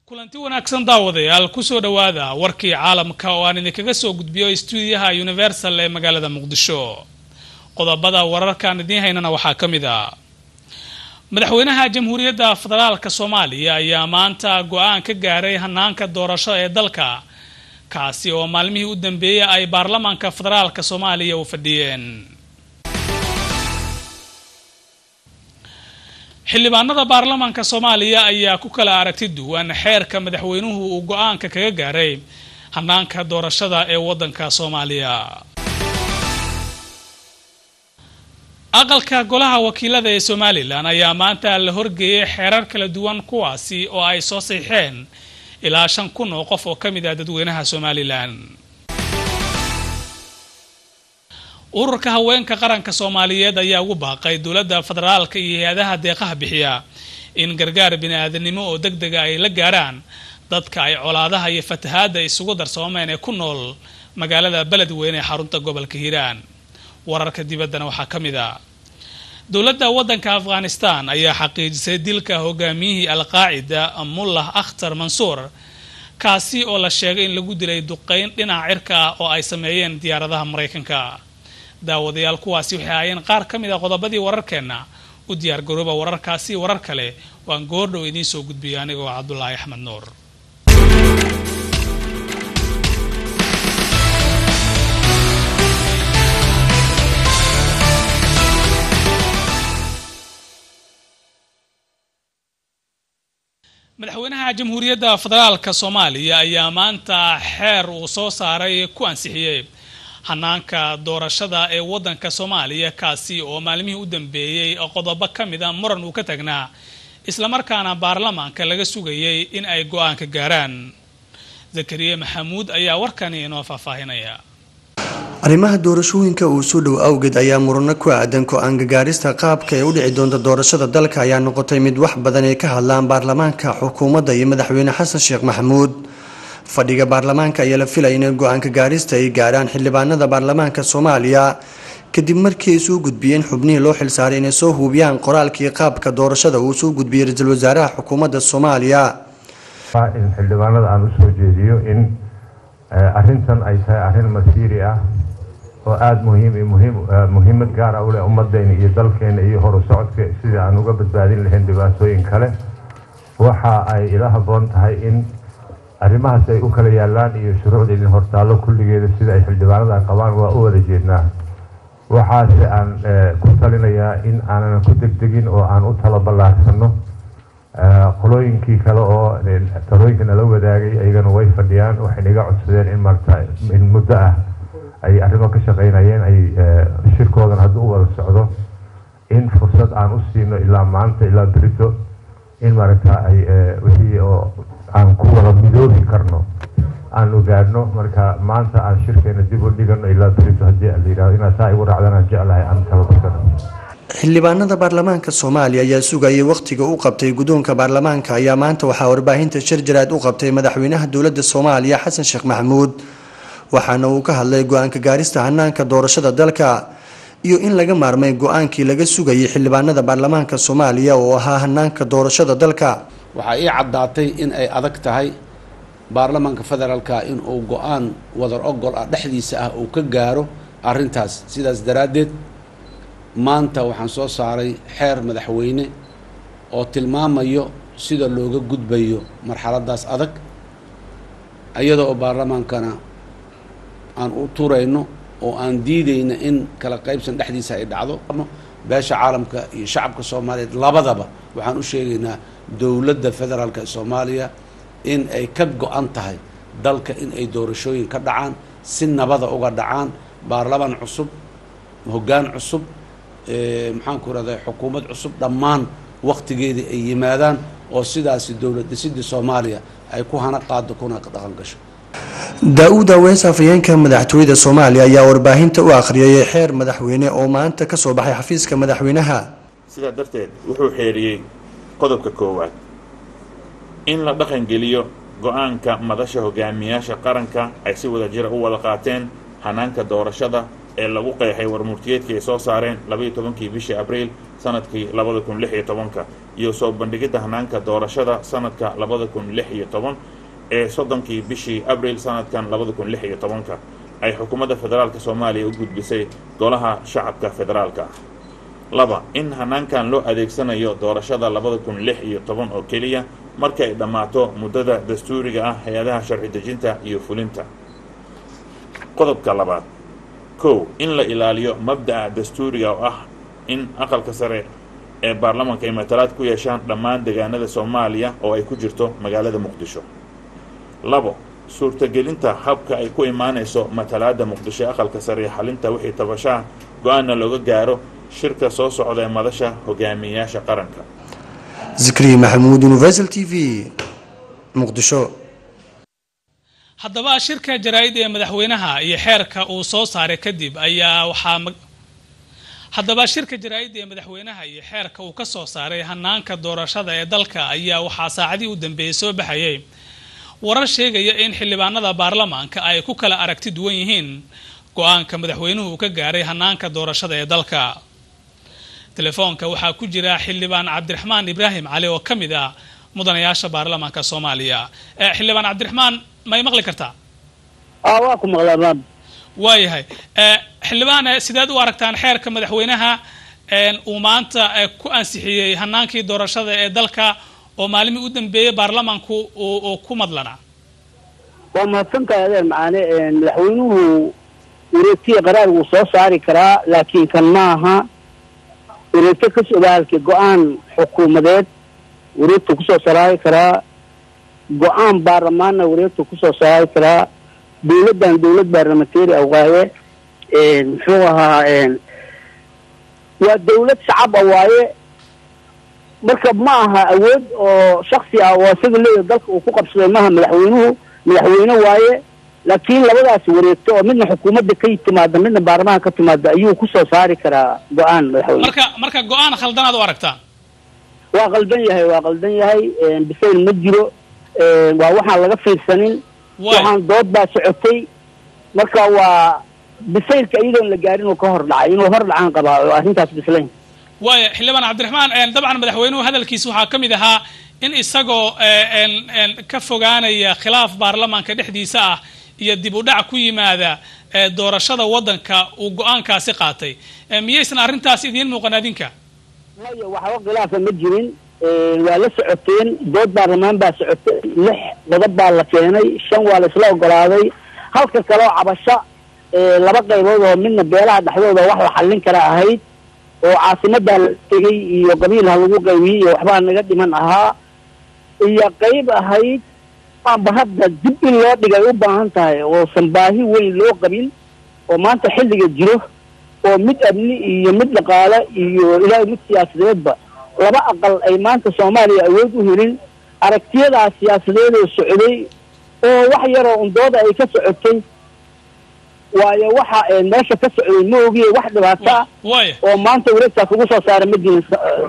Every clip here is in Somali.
kulanti wanaagsan daawadayaal ku soo dhawaada warkii caalamka oo aan idinkaga soo gudbiyo stuudiyaha Universal ee magaalada Muqdisho. Qodobada wararkan idin haynana waxaa kamid ah madaxweynaha Jamhuuriyadda Federaalka Soomaaliya ayaa maanta go'aan ka gaaray hanaanka doorasho ee dalka kaasi oo maalmihii u dambeeyay ay baarlamaanka Federaalka Soomaaliya u fadhiyeen. xildhibaanada baarlamaanka Soomaaliya ayaa ku kala aragti duwan xeerka madaxweynuhu uu go'aanka kaga gaaray hanaanka doorashada ee wadanka Soomaaliya. aqalka golaha wakiilada ee Somaliland ayaa maanta la horgeeyay xeerar kala duwan kuwaasi oo ay soo saxiixeen ilaa 5,000 oo qof oo kamid ah dadweynaha Somaliland. ururka haweenka qaranka Soomaaliyeed ayaa ugu baaqay dawladda federaalka iyo hay'adaha deeqaha bixiya in gargaar bini'aadanimo oo degdeg ah ay la gaaraan dadka ay colaadaha iyo fatahaada isugu darsoomeen ee ku nool magaalada Beledweyne ee xarunta gobolka Hiiraan. wararka dibaddana waxaa kamid ah dawladda wadanka Afghanistan ayaa xaqiijisay dilka hogaamiyihii Al-Qaacida Mullah Akhtar Mansour kaasi oo la sheegay in lagu dilay duqeyn dhinaca cirka ah oo ay sameeyeen diyaaradaha Mareykanka. daawadayaal kuwaasi waxay ayeen qaar kamid ah qodobadii wararkeena u diyaar garooba wararkaasi warar kale waan goordhow idin soo gudbiyay anigoo Cabdullaahi Axmed Nuur. madaxweynaha Jamhuuriyadda Federaalka Soomaaliya ayaa maanta xeer uu soo saaray ku ansixiyay hanaanka doorashada ee wadanka Soomaaliya kaasi oo maalmihii u dambeeyay qodobo kamid ah muran uu ka tagnaa isla markaana baarlamaanka laga sugayay in ay go'aan ka gaaraan. Zakariya Maxamuud ayaa warkan inoo faahfaahinaya. arrimaha doorashooyinka uu soo dhow awgeed ayaa murano ku aadan go'aan gaarista qaabka ay u dhici doonto doorashada dalka ayaa noqotay mid wax badan ay ka hadlaan baarlamaanka xukuumadda iyo madaxweyne Xasan Sheekh Maxamuud. fadhiga baarlamaanka ayaa la filayay in go'aanka gaarista ay gaaraan xildhibaanada baarlamaanka Soomaaliya kadib markii ay soo gudbiyeen xubnihii loo xilsaaray inay soo hubiyaan qoraalkii qaabka doorashada uu soo gudbiyay ra'iisul wasaaraha xukuumadda Soomaaliya. in xildhibaanada aan u soo jeediyo in arrintan ay tahay arrin masiiri ah oo aad muhiimad gaar ah u leh ummadeena iyo dalkeena iyo hor u socodka sidii aan uga badbaadin lahayn dhibaatooyin kale. waxa ay ila haboon tahay in arrimahaas ay u kala yaalaan iyo shuruucda in hortaalo kulligeeda sida ay xildhibaanada qabaan waa u wada jeednaa. waxaase aan ku talinayaa in aanan ku degdegin oo aan u talo ballaarsano qolooyinkii kale oo talooyinka nala wadaagay ayagana way fadhiyaan waxay naga codsadeen in marta in muddo ah ay arrimo ka shaqaynayeen ay shirkoodan hadduu u wada socdo in fursad aan u siino ilaa maanta ilaa berito in marata ay wixii oo aan ku wada midoobi karno aan ogaadno marka maanta aan shirkeena dib u dhigano ilaa berito haddii la yidhaahdo inaa saa igu raacdaan aan jeclahay aan tababarkano. xildhibaanada baarlamaanka Soomaaliya ayaa sugayay waqtiga uu qabtay gudoonka baarlamaanka ayaa maanta waxaa warbaahinta shirjiraad u qabtay madaxweynaha dawladda Soomaaliya Xasan Sheekh Maxamuud waxaana uu ka hadlay go'aanka gaarista hanaanka doorashada dalka iyo in laga maarmay go'aankii laga sugayay xildhibaanada baarlamaanka Soomaaliya oo ahaa hanaanka doorashada dalka. waxaa ii caddaatay in ay adag tahay baarlamaanka federaalka in uu go'aan wadar ogol ah dhexdiisa ah uu ka gaaro arrintaas. sidaas daraadeed maanta waxaan soo saaray xeer madaxweyne oo tilmaamayo sida looga gudbayo marxaladaas adag iyadoo oo baarlamaankana aan u turayno oo aan diidayna in kala qaybsan dhexdiisa ay dhacdo. beesha caalamka iyo shacabka Soomaaliyeed labadaba waxaan u sheegaynaa dawladda federaalka ee Soomaaliya in ay ka go'an tahay dalka in ay doorashooyin ka dhacaan si nabada uga dhacaan baarlamaan cusub hoggaan cusub maxaan ku raday xukuumad cusub dhammaan waqtigeedii ay yimaadaan oo sidaas dawladda sidii Soomaaliya ay ku hana qaado kuna dhaqan gasho. Daawud Aweys afayeenka madaxtooyada Soomaaliya ayaa warbaahinta u akhriyay xeer madaxweyne oo maanta ka soo baxay xafiiska madaxweynaha. sidaa darteed wuxuu xeeriyay qodobka koowaad in la dhaqan geliyo go'aanka madasha hogaamiyaasha qaranka ay si wada jir u wada qaateen hanaanka doorashada ee lagu qeexay warmurtiyeedkii ay soo saareen 12 bishii Abriil sanadkii 2016 iyo soo bandhigidda hanaanka doorashada sanadka 2016 ee 30kii bishii abriil sanadkan 2016 ay xukuumadda federaalka Soomaaliya u gudbisay golaha shacabka federaalka. 2 in hanaankan loo adeegsanayo doorashada 2016 oo kaliya marka ay dhamaato muddada dastuuriga ah hay'adaha sharci dejinta iyo fulinta. qodobka 2 in la ilaaliyo mabda'a dastuuriga oo ah in aqalka sare ee baarlamaanka ay matalaad ku yeeshaan dhammaan deegaanada Soomaaliya oo ay ku jirto magaalada Muqdisho. 2 suurtagelinta habka ay ku imaanayso matalaadda Muqdisho aqalka sare xalinta wixii tabashaa go'aanna looga gaaro shirka soo socda ee madasha hogaamiyayaasha qaranka. Zikri Mahmoud, Universal TV, Muqdisho. haddaba shirka jaraa'id ee madaxweynaha iyo xeerka uu soo saaray kadib ayaa uu ka soo saaray hanaanka doorashada ee dalka ayaa waxaa saacadii u dambeeyay soo baxayay warar sheegaya in xildhibaanada baarlamaanka ay ku kala aragti duwan yihiin go'aanka madaxweynuhu uu ka gaaray hanaanka doorashada ee dalka. telefoonka waxaa ku jira xildhibaan Cabdiraxmaan Ibraahim Cali oo kamid ah mudanayaasha baarlamaanka Soomaaliya. xildhibaan Cabdiraxmaan ma maqli kartaa? waa ku maqlaan. waayahay xildhibaan sidaad u aragtaan xeerka madaxweynaha uu maanta ku ansixiyay hanaankii doorashada ee dalka oo maalmii u dambeeyay baarlamaanku oo ku madlana? waa mahadsantahay adeer macaane. madaxweynuhu wareegtiga qaraar wuu soo saari karaa laakiin kan maaha wareegto ka socdaalka go'aan xukuumadeed wareegtu kusoo saari karaa go'aan baarlamaanna wareegtu kusoo saari karaa dowladdan dowlad baarlamanteri awaaye muxuu ahaa waa dowlad shacab waaye marka ma aha awood oo shaksi ah oo isaga leeyahay dalka uu ku qabsaday maaha madaxweyne waaye laakiin labadaas wareegto oo midna xukuumadda ka timaada midna baarlamaanka ka timaada ayuu ku soo saari karaa go'aan madaxweyne. marka go'aan khaldanaad u aragtaa? waa qaldan yahay bisayl ma jiro waa waxaan laga fiirsanin waxaan dood baa socotay marka waa bisaylka iyadoon la gaarin uu ka hor dhacay inuu hor dhacaan qabaa oo arrintaas bislayn. waaya xildhibaan Cabdiraxmaan dabcan madaxweynuhu hadalkiisa waxaa ka mid ahaa in isagoo ka fogaanaya khilaaf baarlamaanka dhexdiisa ah iyo dib u dhac ku yimaada doorashada wadanka uu go'aankaasi qaatay. miyaysan arrintaas idiin muuqan adinka? maya waxba khilaafa ma jirin. waa la socoteen dood baarlamaan baa socotay 6 qodob baa la keenay 5 waa la isla ogolaaday halka kale oo cabasho 2 qaybood oo midna beelaha dhexdooda wax la xallin kara ahayd oo caasimadda la tegay iyo qabiilha lagu qaybiyey iyo waxbaa naga dhiman ahaa iyo qayb ahayd aanba hadda dib in loo dhigay u baahan tahay oo san baahi weyn loo qabin oo maanta xilliga jiro oo mid amni iyo mid dhaqaale iyo ilaahay mid siyaasadeedba 2 aqal ay maanta Soomaaliya awood u helin aragtiyadaas siyaasadeed oo socday oo wax yar oo undooda ay ka socotay waayo waxa meesha ka socday ma ogiye wax dhibaato oo maanta wareegtaas ugu soo saaray ma jirin.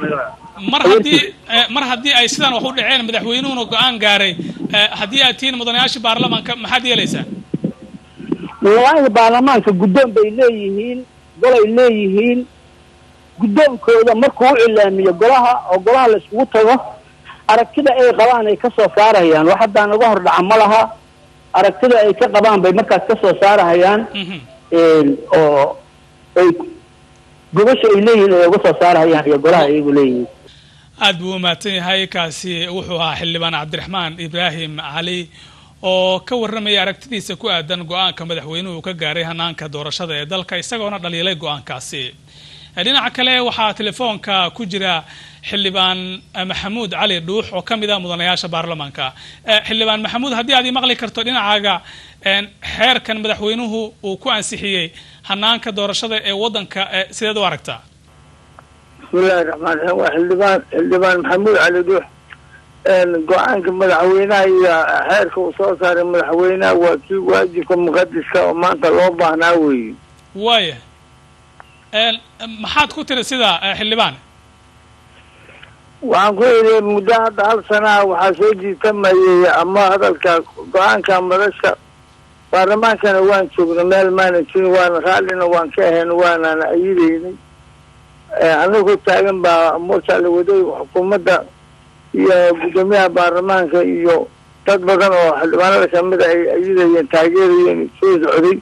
mar haddii ay sidan wax u dhaceen madaxweynuhuna go'aan gaaray haddii aad tihiin mudanayaasha baarlamaanka maxaad yeelaysaa? mudanayaasha baarlamaanka guddoon bay leeyihiin golay leeyihiin guddoonkooda markuu u cilaamiyo golaha oo golaha la isugu tago aragtida ay qabaan ay ka soo saarayaan wax haddaan uga hor dhaca ma laha aragtida ay ka qabaan bay markaas ka soo saarahayaan oo ay gobasha ay leeyihiin ay uga soo saarahayaan iyo golaha iyagu leeyihiin. aad buu umahadsan yahay. kaasi wuxuu ahaa xildhibaan Cabdiraxmaan Ibraahim Cali oo ka warramaya aragtidiisa ku aadan go'aanka madaxweynuhu ka gaaray hanaanka doorashada ee dalka isagoona dhaliilay go'aankaasi. dhinaca kale waxaa telefoonka ku jira xildhibaan Maxamuud Cali Dhuux oo kamid ah mudanayaasha baarlamaanka. xildhibaan Maxamuud haddii aad maqli karto dhinacaaga xeerkan madaxweynuhu uu ku ansixiyay hanaanka doorashada ee wadanka sideed u aragtaa? bismillaahi raxmaani raxiim. waa xildhibaan Maxamuud Cali Dhuux. go'aanka madaxweynaha iyo xeerka uu soo saaray madaxweynaha waa kii waajibka muqadiska oo maanta loo baahnaa weeye. waaya maxaad ku tiri sida xildhibaan? waxaan ku yidhi muddo hadda 1 sana waxaa soo jiitamayay ama hadalka go'aanka madasha baarlamaankana waan joogna meel maana jirin waana raallina waan ka ahayn waanana ayidaynay anagoo taagan baa moosha la waday xukuumadda iyo guddoomiyaha baarlamaanka iyo dad badan oo xildhibaanada kamida ay ayidayeen taageerayeen soo socday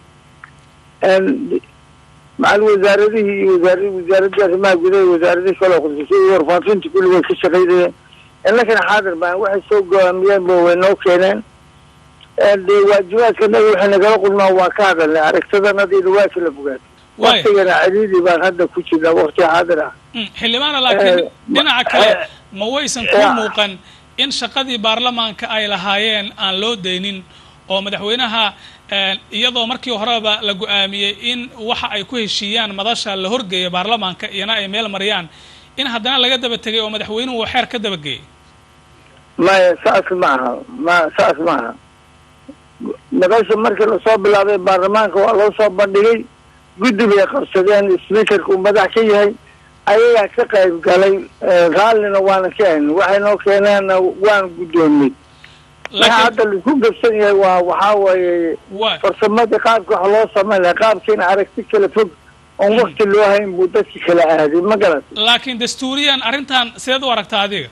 macal wasaaradihii iyo wasaaradii arrimaha gudaha wasaaradihii kale khusaysa warfaafinta kulligood ka shaqaynayeen innakana xaadir baan waxay soo go'aamiyeen ba way noo keeneen dee waajibaadkanaga waxay nagala qulmaan waa ka hadalnay aragtadanadiina waa kala fogaatay waktigana cadiidi baan hadda ku jirnaa wakti xaadir ah xildhibaana laakiin dhinaca kale ma waysan kuu muuqan in shaqadii baarlamaanka ay lahaayeen aan loo daynin oo madaxweynaha iyadoo markii horeba la go'aamiyey in waxa ay ku heshiiyaan madasha la horgeeyo baarlamaanka iyana ay meel mariyaan in haddana laga daba tegay oo madaxweynuhu xeer ka dabageeyey maya saas ma aha madasha markii lasoo bilaabay baarlamaanka waa loo soo bandhigay guddi bay qabsadeen speakerka uu madax ka yahay ayagaa ka qayb galay raallina waana ka hayn waxay noo keeneenna waan guddoomiyey waxa hadda laisku gabsan yahay waa waxaa weeye farsamadii qaabka wax loo samayn laha qaabkiina aragti kala fog oon wakti loo hayn buu dadki kala aaday ma garat laakiin dastuuriyan arrintan sideed u aragtaa adiga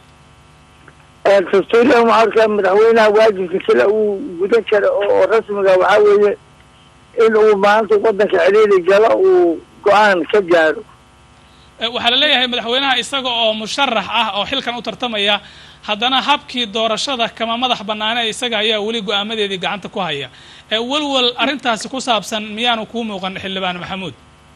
dastuuriyan waxaa arkaa madaxweynaha waajibka kale uu gudan kara oo rasmiga waxaa weeye in uu maanta waddanka ciriiri galo uu go-aan ka gaaro waxaa la leeyahay madaxweynaha isaga oo musharax ah oo xilkan u tartamaya haddana habkii doorashada kama madax banaane isaga ayaa weli go-aamadeedii gacanta ku haya walwal arrintaasi ku saabsan miyaanu kuu muuqan xildhibaan maxamuud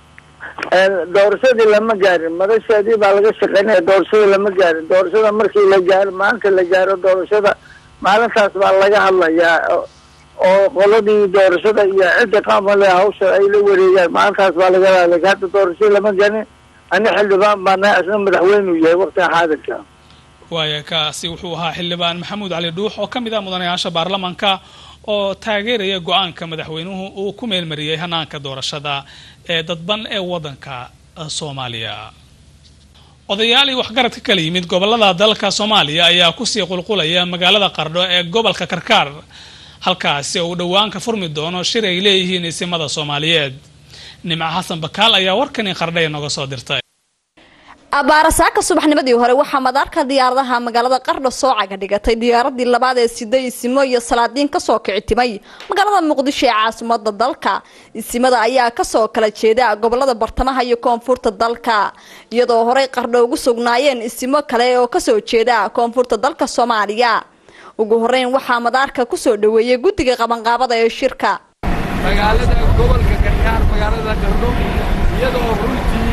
doorashadii lama gaarin madasheedii baa laga shaqeynaya doorashada lama gaarin doorashada markii la gaaro maanta la gaaro doorashada maalintaas baa laga hadlayaa oo qoladii doorashada iyo cidda qaamale hawsha ay la wareegaan maalintaas baa laga hadlaya hadda doorashada lama gaarin ani xildhibaan baana isna madaxweynuu yahay waqtiga xaadirka waaya kaasi wuxuu ahaa xildhibaan maxamuud cali dhuux oo ka mid ah mudanayaasha baarlamaanka oo taageeraya go-aanka madaxweynuhu uu ku meelmariyey hanaanka doorashada ee dadban ee waddanka Soomaaliya. Odayaalii waxgarad ka kala yimid gobolada dalka Soomaaliya ayaa ku sii qulqulaya magaalada Qardho ee gobolka Karkaar halkaasi oo dhawaan ka furmi doono shir ay leeyihiin isimada Soomaaliyeed. Nimca Xasan Bakaal ayaa warkan Qardho inaga soo dirtay. abaarasaaka subaxnimadii hore waxaa madaarka diyaaradaha magaalada Qardho soo caga dhigatay diyaaradii labaad ee siday isimo iyo salaadiin ka soo kicitimay magaalada Muqdisho ee caasimadda dalka isimada ayaa ka soo kala jeeda gobolada bartamaha iyo koonfurta dalka iyadoo hore Qardho ugu sugnaayeen isimo kale oo ka soo jeeda koonfurta dalka Soomaaliya ugu horeyn waxaa madaarka ku soo dhaweeyay guddiga qabanqaabada ee shirka magaalada gobolka Karkaar magaalada Qardho iyadoo runtii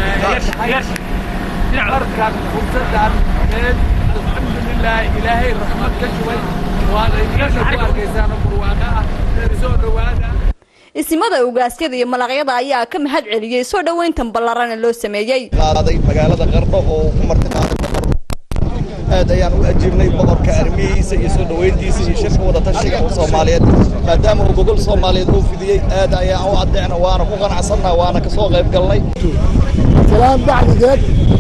أركان فرصة من الحمد لله إلهي رحمة كشوي وهذا يكشف أركيسان برواقة رسول رواقة isimada ugaasyada iyo malaqyada ayaa ka mahad celiyay soo dhaweyntan ballaran loo sameeyay qaaday magaalada Qardho oo ku martiqaaday aad ayaan u ajiibnay boqorka armihiisa iyo soo dhaweyntiisa iyo shirka wada tashiga Soomaaliyeed maadaama uu gobol Soomaaliyeed uu fidiyay aad ayaan u adeecna waana ku qanacsanaa waana ka soo qayb galnay salaam bacdigeed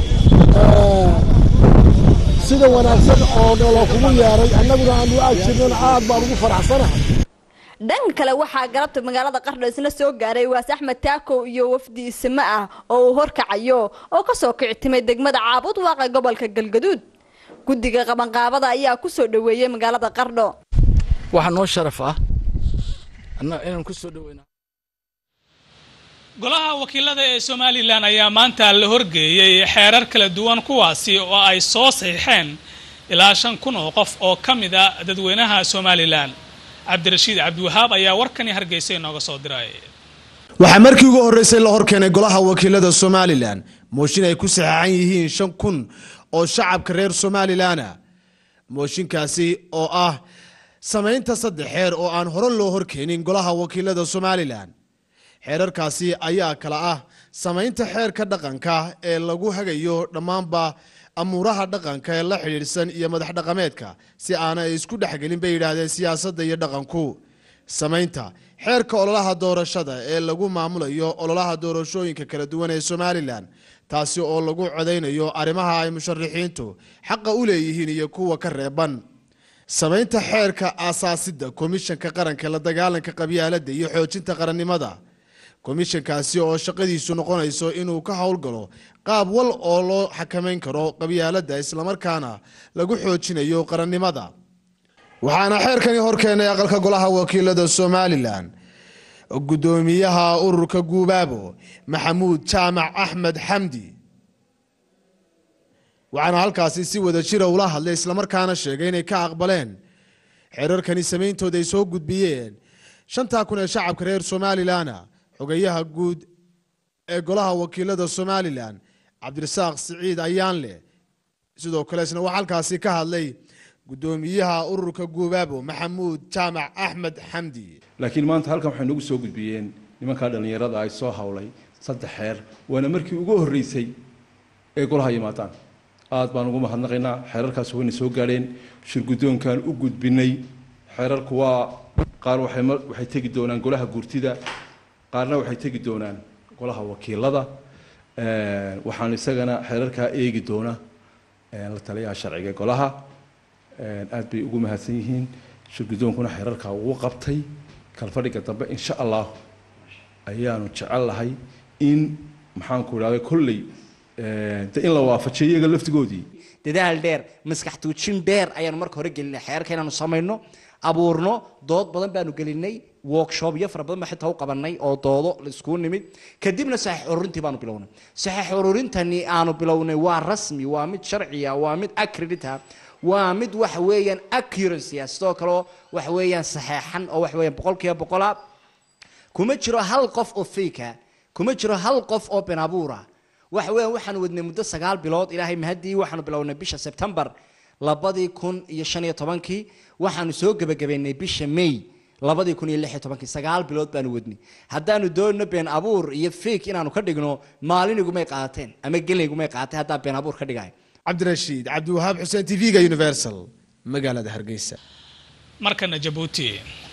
sida wanaagsan oo loo kugu yeeray annaguna aan u aajirnaa aad baan ugu faraxsanahay dhanka kale waxaa galabta magaalada Qardho isna soo gaaray Waas Axmed Taako iyo wafdi isma ah oo horkacayo oo ka soo kictimay degmada Caabud Waaqa gobolka Galgaduud guddiga qabanqaabada ayaa ku soo dhaweeyay magaalada Qardho waxa noo sharaf ah inaan ku soo dhaweeyno golaha wakiilada ee Somaliland ayaa maanta la horgeeyay xeerar kala duwan kuwaasi oo ay soo saxiixeen ilaa 5,000 oo qof oo kamid ah dadweynaha Somaliland Cabdirashiid Cabdiwahaab ayaa warkani Hargeysa inooga soo diray waxa markii ugu horeysay la horkeenay golaha wakiilada Somaliland mooshin ay ku saxaan yihiin 5,000 oo shacabka reer Somaliland mooshinkaasi oo ah sameynta saddex xeer oo aan hore loo horkeenin golaha wakiilada Somaliland xeerarkaasi ayaa kala ah sameynta xeerka dhaqanka ee lagu hagayo dhamaanba amuuraha dhaqanka ee la xiriirsan iyo madax dhaqameedka si aanay isku dhaxgelin bay yiraahdeen siyaasadda iyo dhaqanku sameynta xeerka ololaha doorashada ee lagu maamulayo ololaha doorashooyinka kala duwan ee Somaliland taasi oo lagu codeynayo arrimaha ay musharaxiintu xaq u leeyihiin iyo kuwa ka reeban sameynta xeerka aasaasidda komishanka qaranka la dagaalanka qabyaaladda iyo xoojinta qarannimada komishankaasi oo shaqadiisu noqonayso inuu ka howlgalo qaab wal oo loo xakamayn karo qabyaaladda islamarkaana lagu xoojinayo qarannimada waxaana xeerkani horkeenay aqalka golaha wakiilada somalilan gudoomiyaha ururka guubaabo maxamuud jaamac axmed xamdi waxaana halkaasi si wada jira ula hadlay islamarkaana sheegay inay ka aqbaleen xeerarkani samayntooda ay soo gudbiyeen 5,000 ee shacabka reer somalilan xogayaha guud ee golaha wakiilada somalilan cabdirasaaq siciid ayaanle sidoo kale isna waxa halkaasi ka hadlay gudoomiyaha ururka guubaabo maxamuud jaamac axmed xamdi laakiin maanta halkan waxay nagu soo gudbiyeen nimanka dhalinyarada ay soo hawlay 3 xeer waana markii ugu horeysay ee golaha yimaadaan aad baan ugu mahadnaqaynaa xeerarkaas wayna soo gaareen shirgudoonkan u gudbinay xeerarku waa qaar waxay tagi doonaan golaha guurtida qaarna waxay tagi doonaan golaha wakiilada waxaan isagana xeerarka eegi doona la taliyaha sharciga golaha aad bay ugu mahadsan yihiin shirgudoonkuna xeerarka uu qabtay kalfadhiga dambe insha Allah ayaanu jecelahay in maxaan ku raaday kulli in la waafajiyo iyaga laftigoodii dadaal dheer maskax tuujin dheer ayaan marka hore gelinay xeerka inaanu sameeyno abuurno dood badan baanu gelinay workshop iyo fara badan ma xitaa u qabanay oo doodo la isku nimid kadibna saxiix ururintii baanu bilownay saxiix ururintani aanu bilownay waa rasmi waa mid sharci ah waa mid accredited waa mid wax weeyaan accuracy sidoo kale wax weeyaan saxiixan oo wax weeyaan 100% kuma jiro hal qof oo fake kuma jiro hal qof oo been abuura wax weeyaan waxaan wadnay muddo 9 bilood ilaahay mahadii waxaanu bilownay bisha September 2015 waxaanu soo gabagabeynay bisha May 2016 9 bilood baanu wadnay haddaanu doonno been abuur iyo fake inaanu ka dhigno maalinigu may qaateen ama geligu may qaatay hadda been abuur ka dhigay cabdirashiid cabdiwahaab xuseen TV-ga Universal magaalada Hargeysa markana Djibouti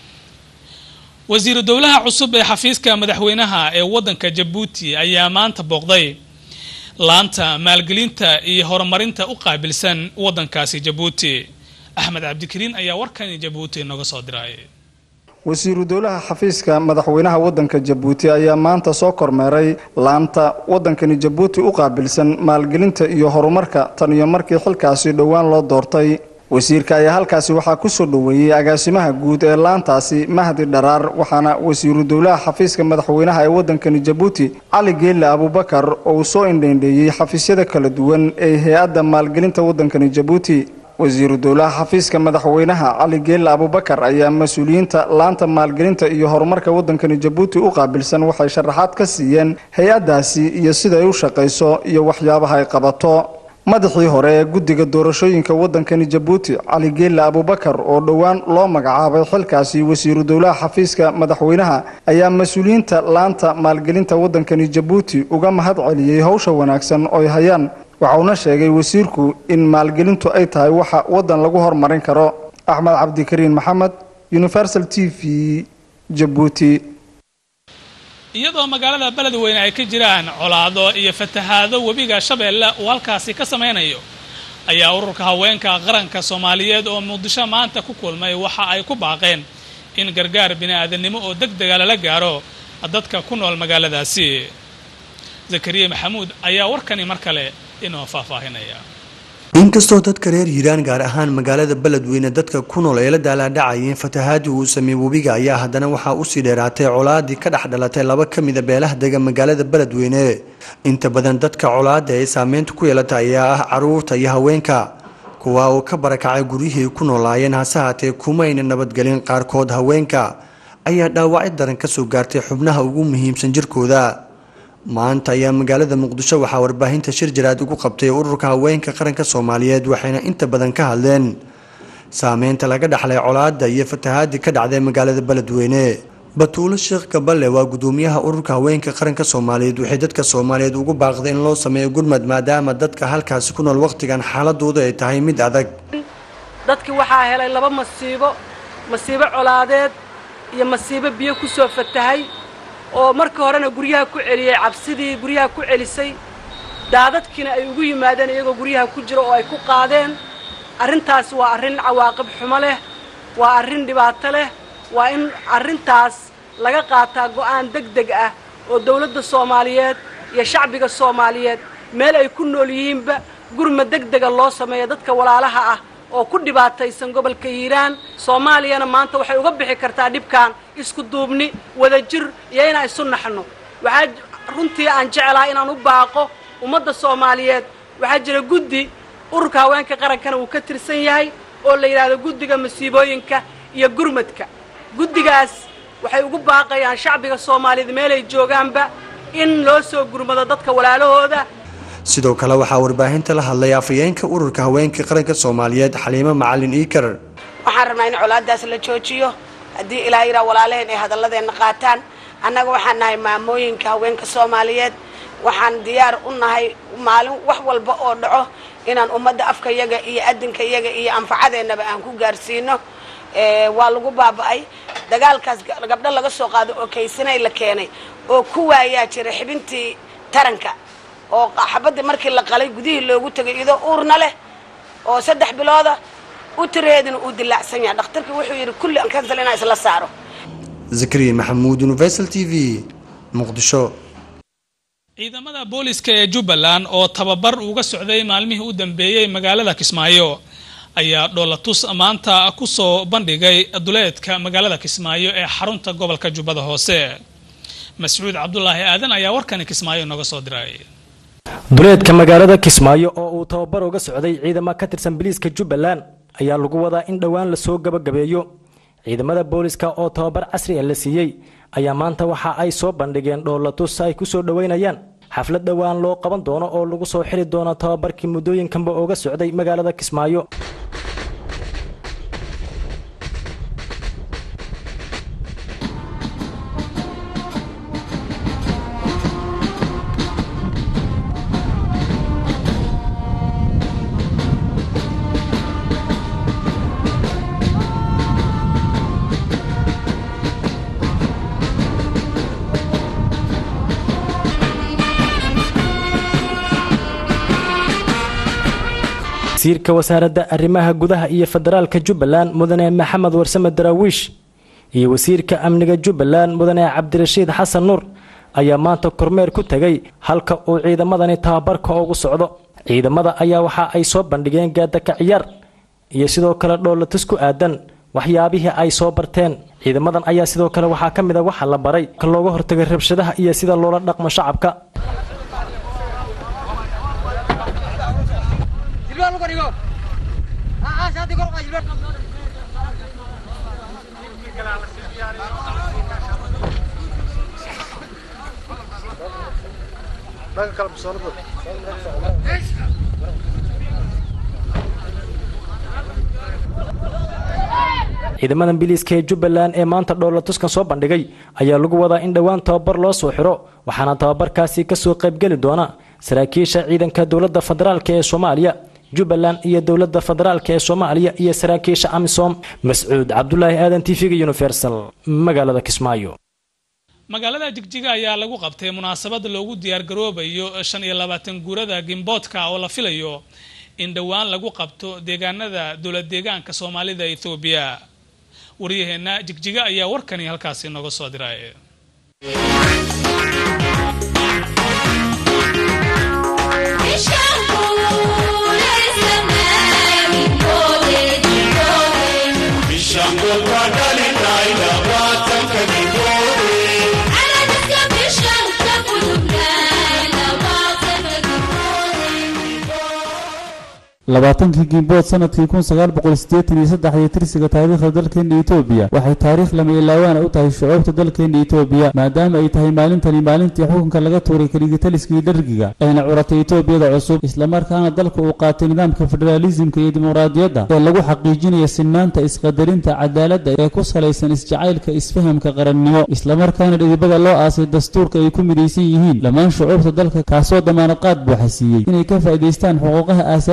wasiir dawlaha cusub ee xafiiska madaxweynaha ee wadanka Djibouti ayaa maanta booqday laanta maalgelinta iyo horumarinta u qaabilsan wadankaasi Djibouti Ahmed Abdikariin ayaa warkan Djibouti naga soo diray wasiiru dawlaha xafiiska madaxweynaha wadanka Djibouti ayaa maanta soo kormeeray laanta wadankan Djibouti u qaabilsan maalgelinta iyo horumarka tan iyo markii xilkaasi dhawaan loo doortay wasiirka ayaa halkaasi waxa ku soo dhaweeyay agaasimaha guud ee laantaasi Mahdi Dharaar waxaana wasiiru dawlaha xafiiska madaxweynaha ee wadankan Djibouti Ali Geelle Abubakar oo soo indheeyay xafiisyada kala duwan ee hay'adda maalgelinta wadankan Djibouti wasiiru dawlaha xafiiska madaxweynaha Ali Geelle Abubakar ayaa mas'uuliyiinta laanta maalgelinta iyo horumarka wadankan Djibouti u qaabilsan waxay sharaxaad ka siiyeen hay'adaasi iyo sida ay u shaqeyso iyo waxyaabaha ay qabato madaxii hore ee guddiga doorashooyinka wadankan Djibouti Ali Geelle Abubakar oo dhawaan loo magacaabay xilkaasi wasiiru dawlaha xafiiska madaxweynaha ayaa mas'uuliyiinta laanta maalgelinta wadankan Djibouti uga mahad celiyay hawsha wanaagsan oo ay hayaan waxauna sheegay wasiirku in maalgelintu ay tahay waxa wadan lagu horumarin karo Ahmed Abdikariin Maxamed Universal TV Djibouti iyadoo magaalada Beledweyne ay ka jiraan colaado iyo fatahaado webiga Shabeelle oo halkaasi ka sameynayo ayaa ururka haweenka qaranka Soomaaliyeed oo Muqdisho maanta ku kulmay waxa ay ku baaqeen in gargaar bini'aadanimo oo degdeg ah la gaaro dadka ku nool magaaladaasi Zakariya Maxamuud ayaa warkani mar kale inoo faahfaahinaya inkastoo dadka reer Hiiraan gaar ahaan magaalada Beledweyne dadka ku nool ay la daaladhacayeen fatahaadii uu sameeyay webiga ayaa haddana waxa uu sii dheeraatay colaadii ka dhaxdhalatay laba kamid ah beelaha degan magaalada Beledweyne inta badan dadka colaada ay saameynta ku yeelatay ayaa ah caruurta iyo haweenka kuwa oo ka barakacay guriyihii ku noolaayeen hasaatee kuma ayna nabadgelin qaarkood haweenka ayaa dhaawacyo daran ka soo gaartay xubnaha ugu muhiimsan jirkooda maanta ayaa magaalada Muqdisho waxa warbaahinta shir jiraad ugu qabtay ururka haweenka qaranka Soomaaliyeed waxayna inta badan ka hadleen saameynta laga dhaxlay colaada iyo fatahaadii ka dhacday magaalada Beledweyne Batuulo Sheekh Kaballe waa gudoomiyaha ururka haweenka qaranka Soomaaliyeed waxay dadka Soomaaliyeed ugu baaqday in loo sameeyo gurmad maadaama dadka halkaas ku nool waqtigan xaaladooda ay tahay mid adag dadkii waxaa helay laba masiibo colaadeed iyo masiibo biyo ku soo fatahay oo marka horena guryaha ku celiyay cabsidii guryaha ku celisay daadadkiina ay ugu yimaadeen iyagoo guryaha ku jira oo ay ku qaadeen arrintaas waa arrin cawaaqib xumo leh waa arrin dhibaato leh waa in arrintaas laga qaataa go'aan degdeg ah oo dawladda soomaaliyeed iyo shacbiga soomaaliyeed meel ay ku nool yihiinba gurma degdega loo sameeyo dadka walaalaha ah oo ku dhibaataysan gobolka hiiraan soomaaliyana maanta waxay uga bixi kartaa dhibkan isku duubni wadajir iyo inaan isu naxno waxaa runtii aan jecelahay inaan u baaqo ummadda soomaaliyeed waxaa jira guddi ururka haweenka qarankana uu ka tirsan yahay oo la yidhaahdo guddiga masiibooyinka iyo gurmadka guddigaas waxay ugu baaqayaan shacbiga soomaaliyeed meelay joogaanba in loo soo gurmado dadka walaalahooda sidoo kale waxaa warbaahinta la hadlay afayeenka ururka haweenka qaranka Soomaaliyeed Xaliimo Macalin Iikar waxaan rabnaa in colaadaas la joojiyo hadii ilaahay ira walaalaheen ay hadalladeena qaataan annaga waxaan nahay maamooyinka haweenka Soomaaliyeed waxaan diyaar u nahay maalin wax walba oo dhaco inaan ummadda afkayaga iyo adinkayaga iyo anfacadeennaba aan ku gaarsiino waa lagu baaba'ay dagaalkaas gabdho laga soo qaado oo kaysanay la keenay oo ku waayaa jira xibintii taranka oo xabadii markii la qalay gudihii loogu tagay idoo uurna leh oo 3 bilooda u tireedina uu dilaacsan yahay dhakhtarkii wuxuu yiri kulli aan kansal inaa isla saaro Zakariya Maxamuud Universal TV Muqdisho ciidamada booliska ee Jubbaland oo tababar uga socday maalmihii u dambeeyay magaalada Kismaayo ayaa dhoolatus maanta ku soo bandhigay duleedka magaalada Kismaayo ee xarunta gobolka Jubbada Hoose Mas'uud Cabdullaahi Aadan ayaa warkan Kismaayo naga soo diray duleedka magaalada Kismaayo oo uu tababar uga socday ciidamada ka tirsan booliska Jubbaland ayaa lagu wadaa in dhawaan la soo gabagabeeyo ciidamada booliska oo tababar casri ah la siiyay ayaa maanta waxa ay soo bandhigeen dhoolatus ay ku soo dhaweynayaan xaflad dhawaan loo qaban doono oo lagu soo xiri doono tababarkii muddooyinkanba uga socday magaalada Kismaayo wasiirka wasaaradda arrimaha gudaha iyo federaalka Jubbaland mudane Maxamed Warsame Daraawish iyo wasiirka amniga Jubbaland mudane Cabdirashiid Xasan Nuur ayaa maanta kormeer ku tagay halka uu ciidamadani tababarka ugu socdo ciidamada ayaa waxa ay soo bandhigeen gaada ka ciyaar iyo sidoo kale dhoolatus ku aadan waxyaabihii ay soo barteen ciidamadan ayaa sidoo kale waxa kamid ah waxa la baray ka looga hortagay rabshadaha iyo sida loola dhaqmo shacabka ciidamadan biliiska ee Jubbaland ee maanta dhoolatuskan soo bandhigay ayaa lagu wadaa in dhawaan tababar loo soo xiro waxaana tababarkaasi ka soo qayb gali doona saraakiisha ciidanka dawladda federaalka ee Soomaaliya Jubbaland iyo dawladda federaalka ee Soomaaliya iyo saraakiisha AMISOM Mas'uud Cabdullaahi Aadan TV Universal magaalada Kismaayo magaalada Jigjiga ayaa lagu qabtay munaasabad loogu diyaar garoobayo 25 guurada Gimboodka oo la filayo in dhawaan lagu qabto deegaanada dawlad deegaanka Soomaalida Ethiopia wariyaheena Jigjiga ayaa warkani halkaas inaga soo diray labaatankii Gimbood sanadkii 1983 tirsiga taariikhda dalkeena Itoobiya waxay taariikh lama ilaawaan u tahay shucuubta dalkeena Itoobiya maadaama ay tahay maalintii xukunka laga tuuray kaligitaliskii dargiga ayna curatay Itoobiyada cusub isla markaana dalka uu qaatay nidaamka federalismka iyo dimuqraadiyadda ee lagu xaqiijinayo sinnaanta isqadarinta cadaaladda ee ku salaysan isjacaylka isfahamka qarannimo isla markaana dhidibada loo aasay dastuurka ay ku midaysan yihiin dhammaan shucuubta dalka kaasoo damaanad qaad buuxa siiyay inay ka faa'iideystaan xuquuqaha aasaasiga ah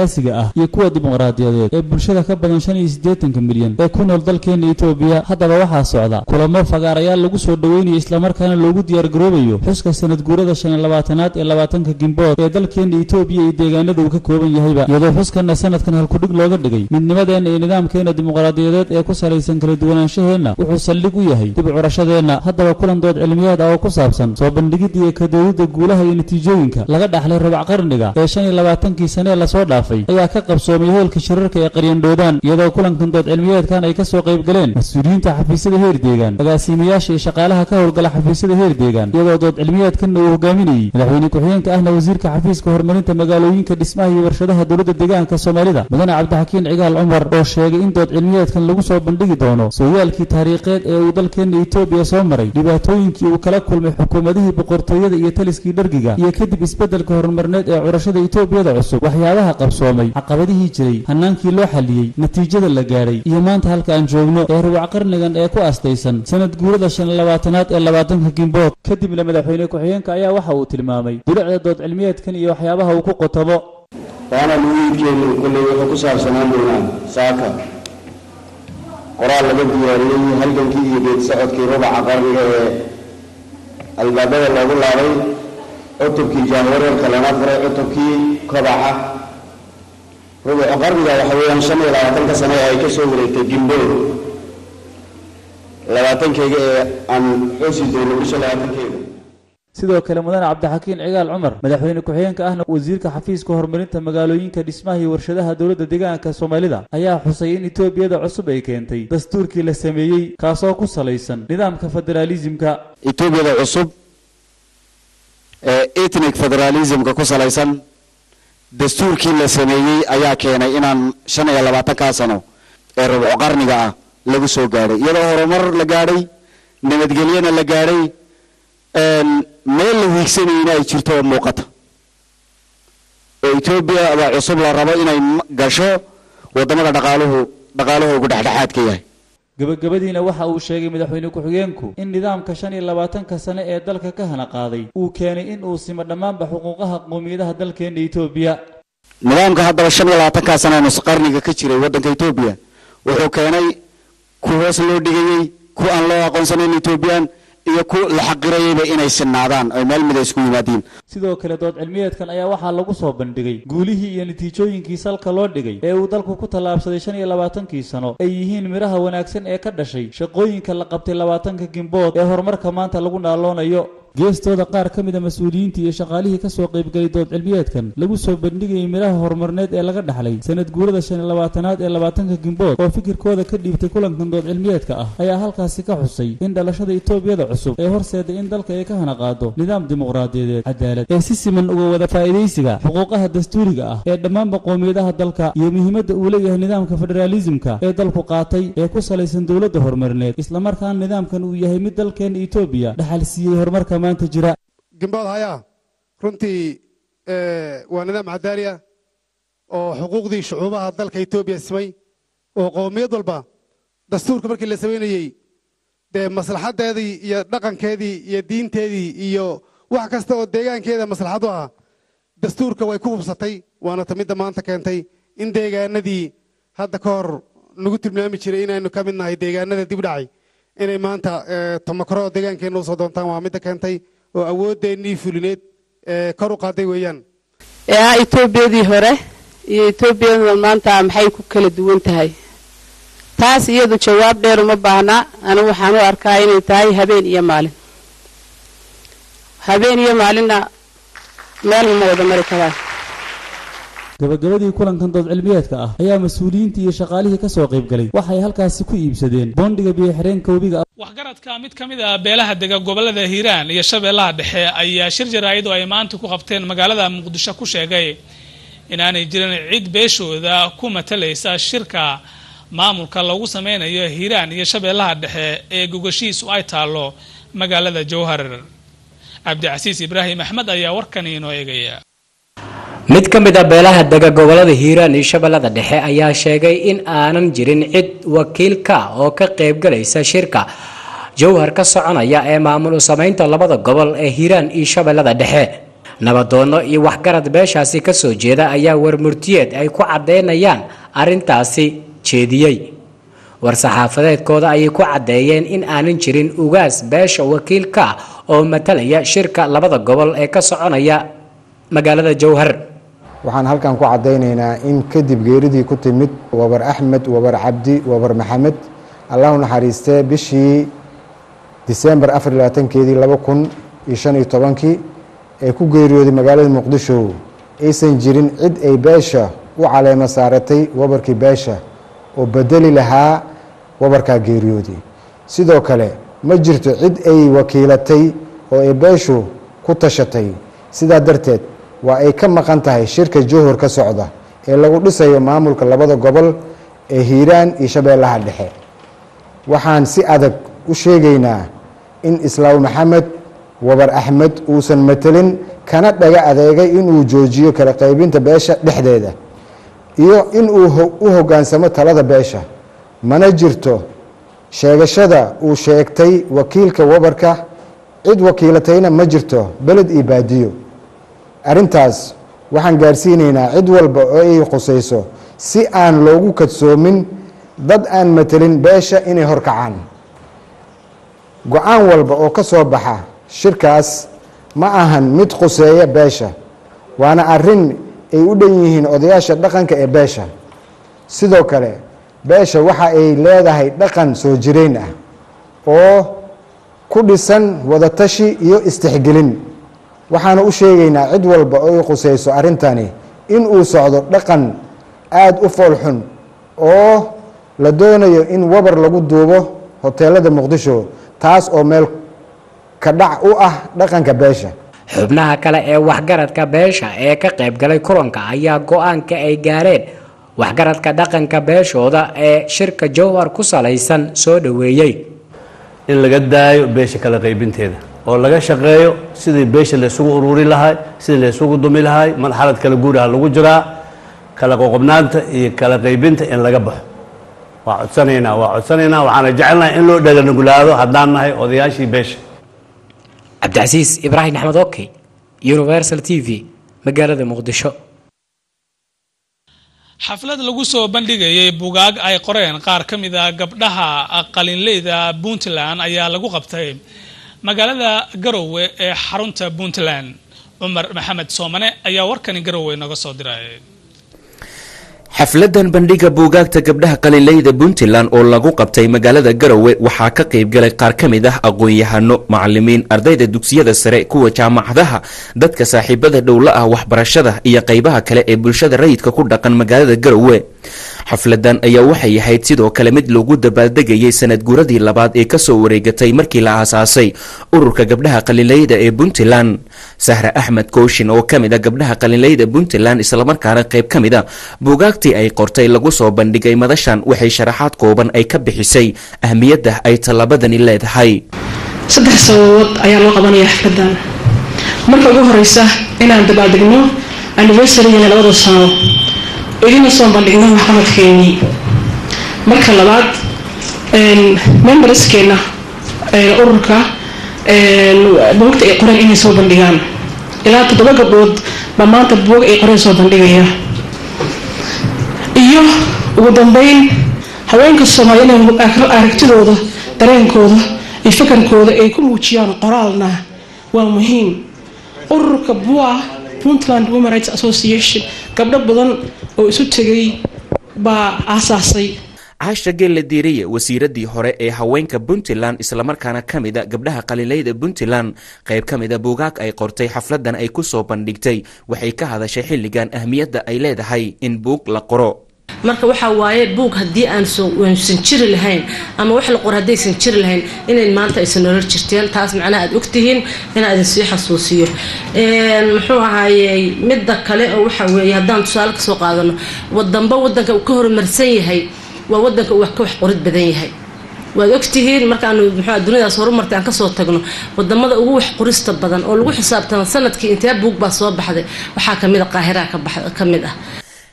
iyo kuwa dimuqraadiyadeed ee bulshada ka badan 85 milyan ee ku nool dalkeena Itoobiya. Haddaba waxaa socda kulamo fagaarayaal lagu soo dhaweynayo isla markaana loogu diyaar garoobayo xuska sanad guurada 25aad ee 20 Gimbood ee dalkeena Itoobiya iyo deegaanada uu ka kooban yahayba, iyadoo xuskana sanadkan halkudhig looga dhigay midnimadeena iyo nidaamkeena dimuqraadiyadeed ee ku salaysan kala duwanaanshaheena wuxuu saldhig u yahay dib u curashadeena. Haddaba kulan dood cilmiyeed oo ku saabsan soo bandhigida iyo kadoodida guulaha iyo natiijooyinka laga dhaxlay rubac qarniga ee 25 sano la soo dhaafay ayaa ka qabsoomay hoolka shirarka ee Qaryandhoodaan, iyadoo kulankan dood cilmiyeedkan ay ka soo qayb galeen mas'uuliyiinta xafiisyada heer deegaan, agaasimayaasha iyo shaqaalaha ka howlgala xafiisyada heer deegaan, iyadoo dood cilmiyeedkan uu hogaaminayay madaxweyne ku-xigeenka ahna wasiirka xafiiska horumarinta magaalooyinka dhismaha iyo warshadaha dowladda deegaanka Soomaalida Mudane Cabdixakiin Cigaal Cumar, oo sheegay in dood cilmiyeedkan lagu soo bandhigi doono sooyaalkii taariikheed ee uu dalkeena Itoobiya soo maray, dhibaatooyinkii uu kala kulmay xukuumadihii boqortooyada iyo taliskii dhargiga, iyo kadib isbeddelka horumarineed ee curashada Itoobiyada cusub, waxyaabaha qabsoomay, caqabadihii jiray, hanaankii loo xaliyay, natiijada la gaaray, iyo maanta halka aan joogno ee rubac qarnigan ee ku astaysan sanad guurada 25aad ee 20 Gimbood. Kadibna madaxweyne ku-xigeenka ayaa waxa uu tilmaamay dulicda dood cilmiyeedkan iyo waxyaabaha uu ku qotabo. waana muhiimkeenu kulley wuxuu ku saabsanaan doonaa saaka qoraal laga diyaariyey halgankii iyo geed socodkii rubaca qarniga ee albaabada loogu laabay, cutubkii jaanwareerka lana furay, cutubkii kobaca rubaca qarniga waxa weeyaan 25 sano ay ka soo wareegtay Gimbood 20-keyga ee aan xusi doono bisha 20-keyga. sidoo kale Mudane Cabdixakiin Cigaal Cumar, madaxweyne ku-xigeenka ahna wasiirka xafiiska horumarinta magaalooyinka dhismaha iyo warshadaha dowladda deegaanka Soomaalida, ayaa xusay in Itoobiyada cusub ay keentay dastuurkii la sameeyay kaasoo ku salaysan nidaamka federalismka. Itoobiyada cusub ee ethnic federalismka ku salaysan dastuurkii la sameeyay ayaa keenay inaan 25 sano ee rubuc qarniga ah lagu soo gaaray, iyadoo horumar la gaaray, nabadgelyana la gaaray, meel la hiigsanayna ay jirto oo muuqata oo Itoobiya waa cusub la rabo inay gasho wadamada dhaqaaluhu ugu dhexdhexaadka yahay. gabagabadiina waxa uu sheegay madaxweyne ku-xigeenku in nidaamka 25 sano ee dalka ka hana qaaday uu keenay in uu simo dhammaanba xuquuqaha qowmiyadaha dalkeena Itoobiya. nidaamka haddaba 25 sano ee qarniga ka jiray wadanka Itoobiya wuxuu keenay ku hoos loo dhigayay, ku aan loo aqoonsanayn Itoobiyaan iyo ku la xaqirayay inay sinaadaan ay meel mid isku yimaadeen. sidoo kale dood cilmiyeedkan ayaa waxaa lagu soo bandhigay guulihii iyo natiijooyinkii salka loo dhigay ee uu dalku ku tallaabsaday 25 sano ay yihiin miraha wanaagsan ee ka dhashay shaqooyinka la qabtay 20 Gimbood ee horumarka maanta lagu naaloonayo. geestooda qaar ka mid ah mas'uuliyiinta iyo shaqaalihii ka soo qayb galay dood cilmiyeedkan lagu soo bandhigay miraha horumarineed ee laga dhaxlay sanad guurada 25aad ee 20 Gimbood oo fikirkooda ka dhiibtay kulankan dood cilmiyeedka ah, ayaa halkaasi ka xusay in dhalashada Itoobiyada cusub ee horseeday in dalka ay ka hana qaado nidaam dimuqraadiyadeed, cadaalad ee si siman uga wada faa'iideysiga xuquuqaha dastuuriga ah ee dhammaan qowmiyadaha dalka, iyo muhiimadda uu leeyahay nidaamka federalismka ee dalku qaatay ee ku salaysan dowladda horumarineed, isla markaana nidaamkan uu yahay mid dalkeena Itoobiya dhaxal siiyay horumarka maanta jira. Gimbood haya runtii waa nidaam cadaali ah oo xuquuqdii shucuubaha dalka Itoobiya simay, oo qowmiyad walba dastuurka markii la sameeyay dee maslaxadeedii iyo dhaqankeedii iyo diinteedii iyo wax kasta oo deegaankeeda maslaxad u ah dastuurka way ku hubsatay, waana tamida maanta keentay in deegaanadii hadda ka hor nagu tilmaami jiray inaynu ka mid nahay deegaanada dib u dhacay inay maanta tamakaro deegaankeena u soo doontaan, waa midda keentay oo awoodeennii fulineed kor u qaaday weeyaan. Itoobiyadii hore iyo Itoobiyada maanta maxay ku kala duwan tahay? taas iyadu jawaab dheer uma baahna. anigu waxaan u arkaa inay tahay habeen iyo maalina meel ma wada mari karaan. gabagabadii kulankan dood cilmiyeedka ah ayaa mas'uuliyiinta iyo shaqaalihii ka soo qayb galay waxay halkaasi ku iibsadeen boondiga biyo xireenka webiga. waxgaradka mid ka mid ah beelaha dega gobolada Hiiraan iyo Shabeellaha Dhexe ayaa shir jaraa'id oo ay maanta ku qabteen magaalada Muqdisho ku sheegay inaanay jirin cid beeshooda ku matalaysa shirka maamulka lagu sameynayo Hiiraan iyo Shabeellaha Dhexe ee gogashiisu ay taalo magaalada Jowhar. Cabdicasiis Ibraahim Axmed ayaa warkan inoo eegaya. mid ka mid ah beelaha dega gobolada Hiiraan iyo Shabeellaha Dhexe ayaa sheegay in aanan jirin cid wakiil ka oo ka qayb galaysa shirka Jowhar ka soconaya ee maamul u sameynta labada gobol ee Hiiraan iyo Shabeellaha Dhexe. nabadoono iyo waxgarad beeshaasi ka soo jeeda ayaa warmurtiyeed ay ku cadeynayaan arrintaasi jeediyey war-saxaafadeedkooda ayay ku cadeeyeen in aanan jirin ugaas beesha wakiilka oo matalaya shirka labada gobol ee ka soconaya magaalada jowhar waxaan halkan ku cadeynaynaa in kadib geeridii ku timid wabar axmed wabar cabdi wabar maxamed allahu naxariistee bishii disembar 24keedii 2015 ee ku geeriyooday magaalada muqdisho aysan jirin cid ay beesha u caleema saaratay wabarkii beesha oo bedeli lahaa wabarkaa geeriyooday sidoo kale ma jirto cid ay wakiilatay oo ay beeshu ku tashatay sidaa darteed waa ay ka maqan tahay shirka jowhar ka socda ee lagu dhisayo maamulka labada gobol ee hiiraan iyo shabeellaha dhexe waxaan si adag u sheegaynaa in islaaw maxamed wabar axmed uusan matelin kana dhaga adeegay inuu joojiyo kala qaybinta beesha dhexdeeda iyo inuu u hoggaansamo talada beesha mana jirto sheegashada uu sheegtay wakiilka wabarka cid wakiilatayna ma jirto beled iyo baadiyo arrintaas waxaan gaarsiinaynaa cid walba oo ay khusayso si aan loogu kadsoomin dad aan matelin beesha inay horkacaan go-aan walba oo ka soo baxa shirkaas ma ahan mid khuseeya beesha waana arrin ay u dhan yihiin odayaasha dhaqanka ee beesha sidoo kale beesha waxa ay leedahay dhaqan soo jireyn ah oo ku dhisan wadatashi iyo istixgelin waxaana u sheegaynaa cid walba oo ay khusayso arrintani in uu socdo dhaqan aada u foolxun oo la doonayo in wabar lagu duubo hoteelada muqdisho taas oo meel ka dhac u ah dhaqanka beesha xubnaha kale ee waxgaradka beesha ee ka qayb galay kulanka ayaa go-aanka ay gaareen waxgaradka dhaqanka beeshooda ee shirka jowhar ku salaysan soo dhaweeyey in laga daayo beesha kala qaybinteeda oo laga shaqeeyo sidii beesha la isugu ururi lahay sidii la isugu dumi lahay marxalad kala guuraha lagu jiraa kala qoqobnaanta iyo kala qaybinta in laga baxo waa codsanaynaa waxaana jecelnahay in loo dhaganugulaado haddaan nahay odayaashii beesha cabdicasiis ibraahim axmed okey universal t v magaalada muqdisho xaflad lagu soo bandhigayay bugaag ay qoreen qaar ka mid ah gabdhaha qalinleyda Puntland ayaa lagu qabtay magaalada Garowe ee xarunta Puntland Umar Maxamed Soomane ayaa warkani Garowe naga soo diray xafladan bandhiga buugaagta gabdhaha qalinleyda Puntland oo lagu qabtay magaalada Garowe waxaa ka qayb galay qaar ka mid ah aqoon-yahano macallimiin ardayda dugsiyada sare kuwa jaamacadaha dadka saaxiibada dhowla ah waxbarashada iyo qaybaha kale ee bulshada rayidka ku dhaqan magaalada Garowe xafladan ayaa waxay ahayd sidoo kale mid lagu dabaaldegayay sanad guuradii labaad ee ka soo wareegatay markii la aasaasay ururka gabdhaha qalinleyda ee Puntland Sahra Ahmed Kooshin oo kamid ah gabdhaha qalinleyda Puntland isla markaana qayb kamid ah buugaagtii ay qortay lagu soo bandhigay madashan waxay sharaxaad kooban ay ka bixisay ahmiyadda ay talabadani leedahay saddex sababood ayaa loo qabanayaa xafladan marka ugu horeysa inaan dabaaldegno anniversary-ga labada sano idina soo bandhigno waxqabadkeennii marka labaad memberskeena ururka buugta ay qoreen inay soo bandhigaan ilaa 7 gabdhood baa maanta buug ay qoreen soo bandhigaya iyo ugu dambeyn haweenka Soomaaliyeed aragtidooda dareenkooda iyo fikirkooda ay ku muujiyaan qoraalna waa muhiim ururka Puntland Women Rights Association gabdho badan oo isu tagay baa aasaasay Caasha Gelle Diiriye wasiiradii hore ee haweenka Puntland isla markaana kamid ah gabdhaha qalinleyda Puntland qayb kamid ah buugaag ay qortay xafladan ay ku soo bandhigtay waxay ka hadashay xilligan ahmiyadda ay leedahay in buug la qoro marka waxa waaye buug hadii aan soo jiri lahayn ama wax la qor hadaysan jiri lahayn inay maanta aysan nolol jirteen taas macnaha aad ogtihiin inaad sii xasuusiyo muxuu ahaayay midda kale oo waxa weeye hadaan tusaale ka soo qaadano wadanka uu ka horumarsan yahay waa wadanka uu wax qorid badan yahay waad ogtihiin markaan muxuu dunida horumartay aan ka soo tagno wadamada ugu wax qorista badan oo lagu xisaabtamo sanadkii intee buug baa soo baxday waxa kamid ah Qaahira ka mid ah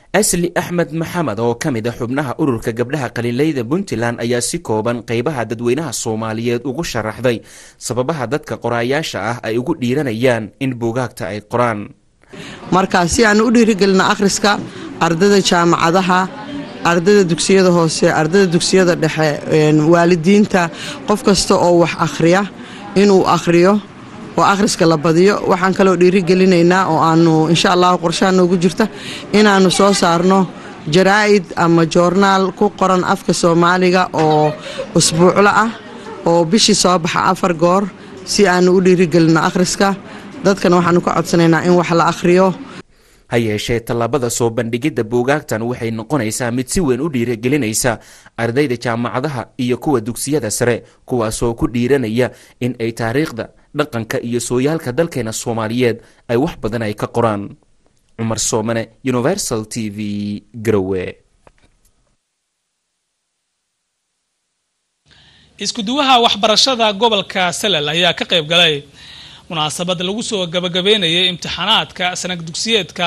asli axmed maxamed oo ka mid ah xubnaha ururka gabdhaha qaliilayda puntland ayaa si kooban qaybaha dadweynaha soomaaliyeed ugu sharaxday sababaha dadka qoraayaasha ah ay ugu dhiiranayaan in buugaagta ay qoraan. marka si aan u dhiirigelino akhriska ardayda jaamacadaha, ardayda dugsiyada hoose, ardayda dugsiyada dhexe, waalidiinta, qof kasta oo wax akhriya inuu akhriyo oo akhriska la badiyo. waxaan kaloo dhiirigelinaynaa oo aanu insha Allah qorshaha noogu jirta inaanu soo saarno jaraa'id ama joornaal ku qoran afka Soomaaliga oo usbuucla ah oo bishii soo baxa 4 goor si aanu u dhiirigelino akhriska. dadkana waxaanu ka codsanaynaa in wax la akhriyo. ha yeeshee tallaabada soo bandhigidda buugaagtan waxay noqonaysaa mid si weyn u dhiirigelinaysa ardayda jaamacadaha iyo kuwa dugsiyada sare, kuwaasoo ku dhiiranaya in ay taariikhda, dhaqanka iyo sooyaalka dalkeena Soomaaliyeed ay wax badan ay ka qoraan. Cumar Soomane, Universal TV, Garowe. isku duwaha waxbarashada gobolka Salal ayaa ka qayb galay munaasabad lagu soo gabagabeynayay imtixaanaadka sanad dugsiyeedka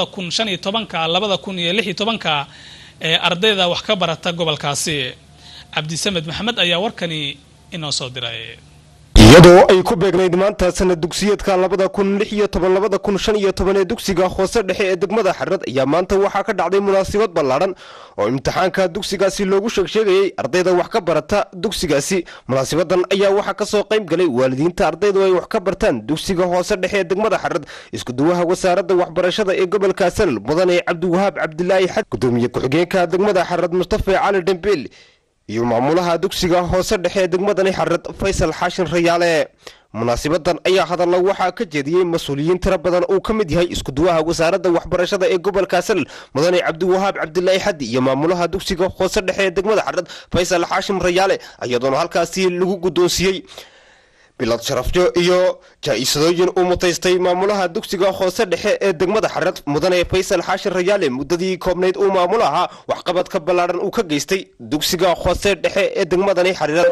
2015-2016 ee ardayda wax ka barata gobolkaasi. Cabdi Samed Maxamed ayaa warkani inoo soo diray. iyadoo ay ku beegnayd maanta sanad dugsiyeedka 2016-2015 ee dugsiga hoose dhexe ee degmada Xarad ayaa maanta waxaa ka dhacday munaasabad ballaaran oo imtixaanka dugsigaasi loogu sheegay ardayda wax ka barata dugsigaasi. munaasabadan ayaa waxaa ka soo qayb galay waalidiinta ardaydu ay wax ka bartaan dugsiga hoose dhexe ee degmada Xarad, isku duwaha wasaaradda waxbarashada ee gobolka Salal mudane Cabdiwahaab Cabdilaahi Xad, gudoomiye ku-xigeenka degmada Xarad Mustafa Cali Dambeel iyo maamulaha dugsiga hoose dhexe ee degmadani Xarad Faysal Xaashin Rayaale. munaasabadan ayaa hadallo waxaa ka jeediyey mas'uuliyiin tiro badan oo ka mid yahay isku duwaha wasaaradda waxbarashada ee gobolka Salal mudane Cabdiwahaab Cabdilaahi Xad iyo maamulaha dugsiga hoose dhexe ee degmada Xarad Faysal Xaashin Rayaale, iyadoona halkaasi lagu gudoonsiyey bilad sharafyo iyo jaa'isadooyin uu mutaystay maamulaha dugsiga hoose dhexe ee degmada Xarad mudane Faysal Xaashin Rayaale muddadii koobnayd uu maamulaha waxqabadka ballaaran uu ka geystay dugsiga hoose dhexe ee degmadani Xarad.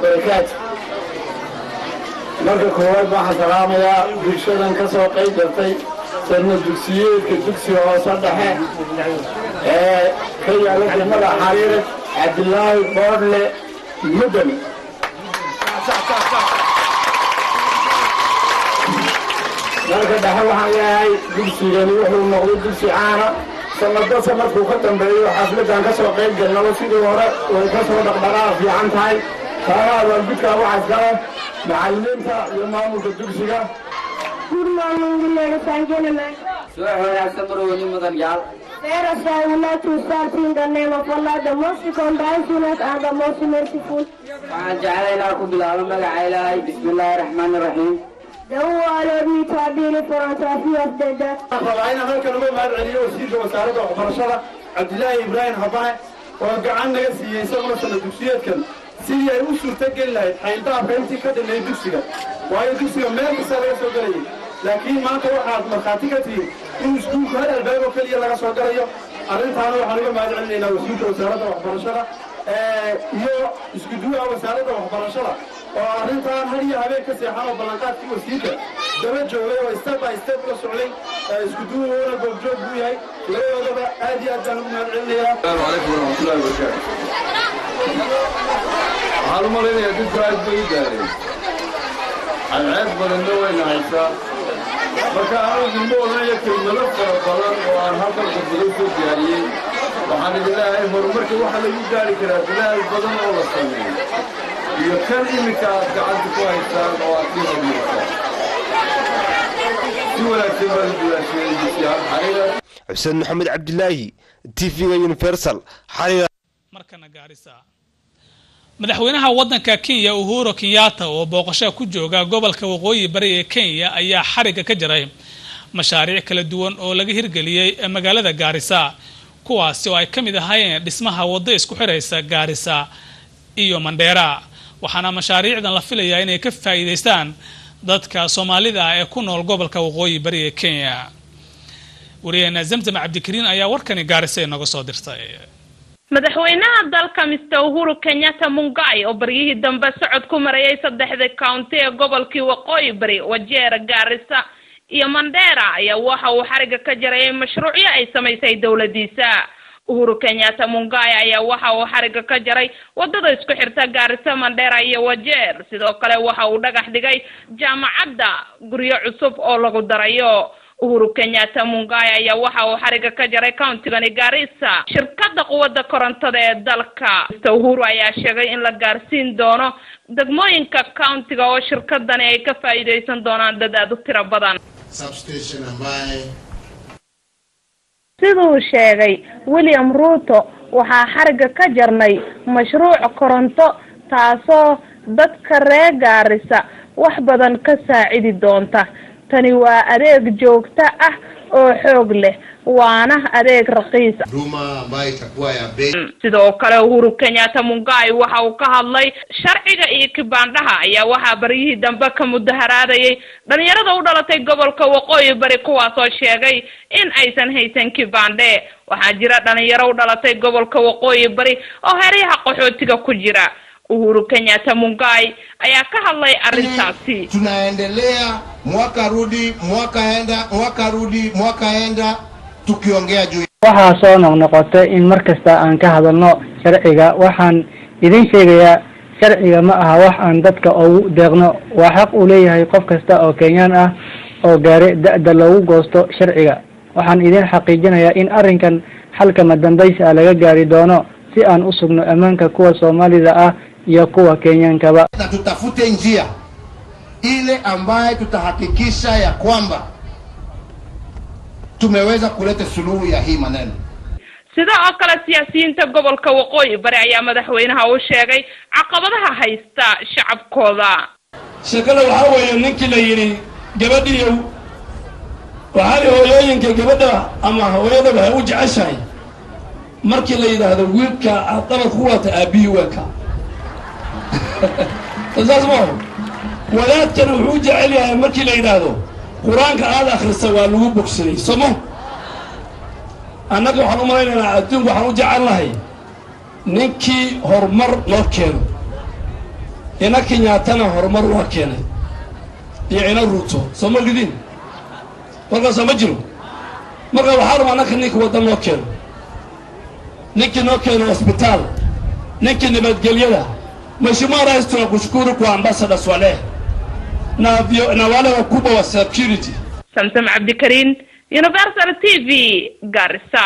marka koowaad waxaan salaamayaa bulshadan ka soo qayb galtay sanad dugsiyeedka dugsiga hoose dhexe ee ka yaala degmada Xariirad Cabdilaahi Boorle Mudane. marka dhexe waxaan leeyahay dugsigani wuxuu noqday dugsi caana sanadada markuu ka dambeeyo xafladan ka soo qayb galnaba sidii hore way ka soo dhaqdhaqaaq fiican tahay. taana waalidka waxaas gala macallimiinta iyo maamulka dugsiga. Good morning, ladies and gentlemen. Let us I would like to start in the name of Allah, the most compassionate and the most merciful. The who allowed me to be in front of you of the death. أنا هلكن ما بعد عليه وسيد وسارة وبرشلة عبد الله إبراهيم هباي وقعنا جسي يسمى سنة دوسيات كان سيدي أوسر تجل له حيلتها بنتي كده اللي دوسيا وهي دوسيا ما بيسوي سوقي لكن ما توقع مخاطيكتي إن سكوك هذا الباب وكل يلا سوقي أرنت أنا وحنا ما بعد علينا وسيد وسارة وبرشلة يو اسكدوا وسارة وبرشلة وأرنتان هذه هذيك السياحة وبلانكات في وسيلة دمج جوي وستيب باي ستيب لسعودي اسكدوا ولا بوجود بيهاي لا يوجد هذه الجنوب من العليا. السلام عليكم ورحمة الله وبركاته. معلومة لنا يا جد قاعد بيداري. العيد بدنا وين عيسى. مكان الموضوع يكتب ملف البلد وعن هذا البلد الجاريين. وحنا بالله مرمرك واحد يداري كذا بالله البلد ولا الصغير. يكن إمك قاعد كويسة وأكيد المكان. سوى كبر بلا شيء بسيار حريرة. حسين محمد عبد الله TV Universal حريرة. markana Gaarisa. madaxweynaha wadanka Kenya Uhuru Kenyatta oo booqasho ku jooga gobolka waqooyi bari ee Kenya ayaa xariga ka jaray mashaariic kala duwan oo laga hirgeliyay magaalada Gaarisa, kuwaas oo ay kamid ahaayeen dhismaha waddo isku xiraysa Gaarisa iyo Mandera. waxaana mashaariicdan la filayaa inay ka faa'iideystaan dadka Soomaalida ee ku nool gobolka waqooyi bari ee Kenya. wariyana Zamzam Cabdikariin ayaa warkani Gaarisa inaga soo dirtay. madaxweynaha dalka Mr. Uhuru Kenyatta Mungai oo bariyihii dambe socod ku marayay saddexda county ee gobolkii waqooyi bari Wajir, Gaarisa iyo Mandera ayaa waxa uu xariga ka jaray mashruucyo ay samaysay dawladdiisa. Uhuru Kenyatta Mungai ayaa waxa uu xariga ka jaray wadada isku xirta Garissa Mandera iyo Wajeer sidoo kale waxa uu dhagax dhigay jaamacadda guryo cusub oo lagu darayo Uhuru Kenyatta Mungai ayaa waxa uu xariga ka jaray county-gani Garissa shirkadda quwadda korontada ee dalka. Uhuru ayaa sheegay in la gaarsiin doono degmooyinka county-ga oo shirkadani ay ka faa'iideysan doonaan dad aad u tiro badan. Substation ambaye sidoo sheegay William Ruto waxa xariga ka jarnay mashruuc koronto taasoo dadka reer Garissa wax badan ka saacidi doonta. tani waa adeeg joogto ah oo xoog leh waana adeeg raqiis sidoo kale Uhuru Kenyatta Mungai waxa uu ka hadlay sharciga iyo kibaandhaha ayaa waxa bariyihii dambe ka mudaharaadayay dhalinyarada u dhalatay gobolka Waqooyi Bari kuwaas oo sheegay in aysan haysan kibaandhe. waxaa jira dhalinyaro u dhalatay gobolka Waqooyi Bari oo xeryaha qaxootiga ku jira. Uhuru Kenyatta Mungai ayaa ka hadlay arrintaasi. Tunaendelea mwaka rudi mwaka enda tukiongea juu. Waxaa soo noqnoqotay in markasta aan ka hadalno sharciga. waxaan idin sheegayaa sharciga ma aha wax aan dadka ugu deeqno. waa xaq u leeyahay qof kasta oo Kenyan ah oo gaari da'da loogu goosto sharciga. waxaan idin xaqiijinayaa in arrinkan xalka madambaysa laga gaari doono si aan u sugno ammaanka kuwa Soomaalida ah iyo kuwa Kenyankaba. Na tutafute njia ile ambaye tutahakikisha ya kwamba tumeweza kuleta suluhu ya hii maneno. sidoo kale siyaasiyiinta gobolka Waqooyi Bari ayaa madaxweynaha u sheegay caqabadaha haysta shacabkooda. shaqada waxa weeye ninkii la yiri gabadhiyo waxa hooyooyinka gabadha ama hooyada waxay u jeceshahay markii la yiraahdo wiilka aqal ku wata aabihi waka taasmo walaadkan wuxuu jecel yahay markii la yiraahdo quraanka aad akhriso waa lagu bogsaday somo annaga waxaan u maleynaynaa adduunka waxaan u jecelnahay ninkii horumar loo keeno ina Kenyattana horumar loo keenay iyo ina Ruto somo gidin marka sama jiro marka waxaan rabnaa ninka wadan loo keeno ninkii noo keeno hospital ninkii nabadgelyada Mheshimiwa Rais tunakushukuru kwa ambassador Swaleh na wale wakubwa wa security. Samsam Abdikarim, Universal TV, Garissa.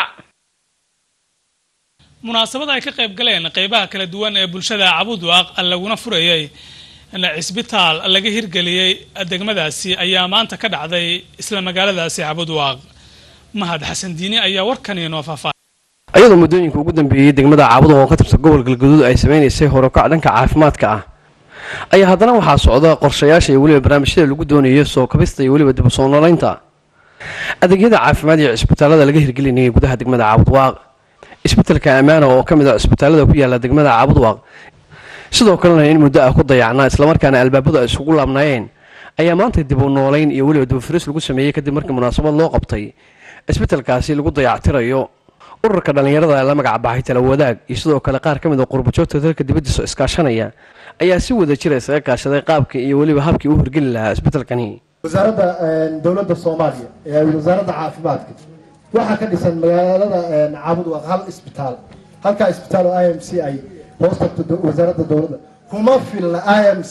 munaasabada ay ka qayb galeen qaybaha kala duwan ee bulshada Cabudwaaq laguna furayay isbitaal laga hirgeliyay degmadaasi ayaa maanta ka dhacday isla magaaladaasi Cabudwaaq. Mahad Xasan Diini ayaa warkan inoo faahfaahinay. ayadoo muddooyinka ugu dambeeyay degmada Cabudwaaq oo ka tirsan gobolka Galgaduud ay sameeyeen hore ka dhanka caafimaadka ah ayaa haddana waxaa socda qorshayaasha iyo waliba barnaamijyada lagu doonayo soo kabista iyo waliba dib u soo noolaynta adeegyada caafimaad iyo isbitaalada laga hirgelinayay gudaha degmada Cabudwaaq. isbitaalka Amaana oo ka mid ah isbitaalada ku yaala degmada Cabudwaaq sidoo kalena in muddo ah ku dayacnaa isla markaana albaabada isugu laabnaayeen ayaa maanta dib u noolayn iyo waliba dib u firis lagu sameeyay kadib markii munaasabad loo qabtay isbitaalkaasi lagu dayactirayo ururka dhalinyarada la magac baxay tala wadaag iyo sidoo kale qaar kamid ah qurbo-joogta dalka dibadda iskaashanaya ayaa si wada jir isaga kaashaday qaabka iyo waliba habkii uu hirgelin lahaa isbitaalkani. wasaaradda dawladda Soomaaliya ee wasaaradda caafimaadka waxa ka dhisan magaalada Cabudwaaq hal isbitaal halka isbitaal oo IMC ay hoostagto wasaaradda dawladda kuma filna IMC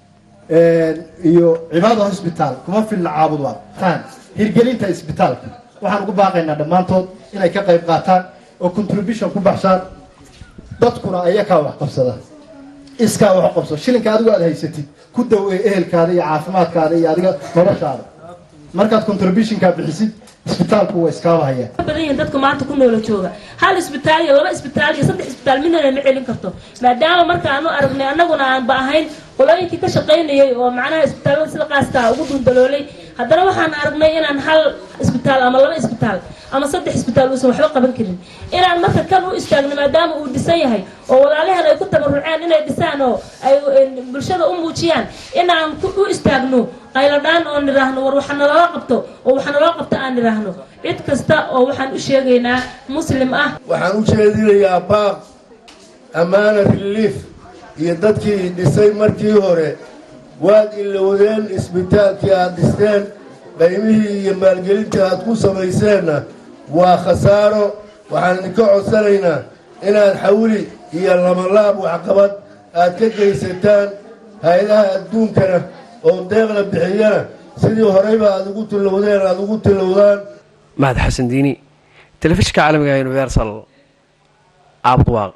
iyo cibaado hospital kuma filna Cabudwaaq tan hirgelinta isbitaalka waxaan ugu baaqaynaa dhamaantood inay ka qayb qaataan oo contribution ku baxshaan dadkuna ayaga wax qabsada iska wax qabso shilinka adigu aad haysatid ku daweey ehelkaada iyo caafimaadkaada iyo adiga noloshaada markaad contribution ka bixisid isbitaalku waa iskaabahaya badan dadku maanta ku nool jooga hal isbitaal iyo laba isbitaal iyo saddex isbitaal midna ma celin karto maadaama marka aanu aragnay annaguna aan baahayn qolooyinkii ka shaqeynayay oo macnaha isbitaalada sida qaasta ugu dundaloolay haddana waxaan aragnay inaan hal isbitaal ama laba isbitaal ama saddex isbitaal uusan waxba qaban karin inaan marka kan u istaagno maadaama uu dhisan yahay oo walaalahan ay ku tabaruceen inay dhisaan oo ay bulshada u muujiyaan inaan u istaagno qayladaan oo niraahno war waxaan nala qabto oo waxaan nala qabto aan niraahno cid kasta oo waxaan u sheegaynaa muslim ah waxaan u jeedinayaa baaq Amaana Relief iyo dadkii dhisay markii hore waad ilowdeen isbitaalkii aad dhisteen qaymihii iyo maalgelintii aad ku samayseenna waa khasaaro waxaan idinka codsanaynaa inaad xawli iyo lamalaab waxqabad aad ka geysataan hay-adaha adduunkana oo deeqla bixiyana sidii horeyba aad ugu tilowdeen aad ugu tilowdaan. mahad xasan diini telefishinka caalamiga ee universal caabudwaaq.